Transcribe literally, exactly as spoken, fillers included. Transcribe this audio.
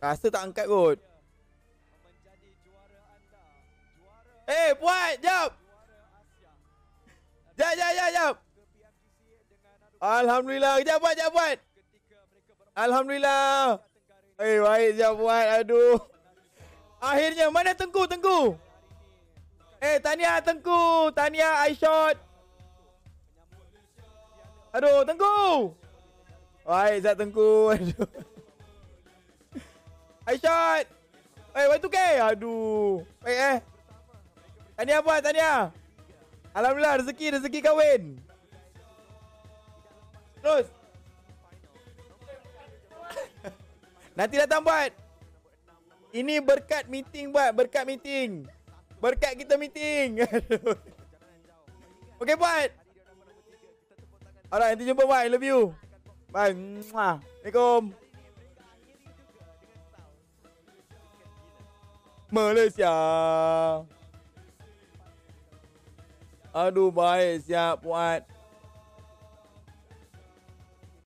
Rasa tak angkat kot. Eh, Puan, jap. Jap, jap, jap, jap. Alhamdulillah. Jap, Puan, jap, Puan. Alhamdulillah. Eh, baik, jap, Puan. Aduh. Akhirnya, mana Tengku, Tengku? Eh, tahniah, Tengku. Tahniah, I shot. Aduh, Tengku. Baik, Zat Tengku. Aduh. I shot. Eh, Y two K. Aduh. Baik, eh. Tahniah, Puan, tahniah. Alhamdulillah, rezeki, rezeki kahwin. Terus. Nanti datang, buat. Ini berkat meeting, buat. Berkat meeting. Berkat kita meeting. Okay, buat. Alright, nanti jumpa, buat. I love you. Bye. Assalamualaikum. Malaysia. Aduh, baik, siap, buat.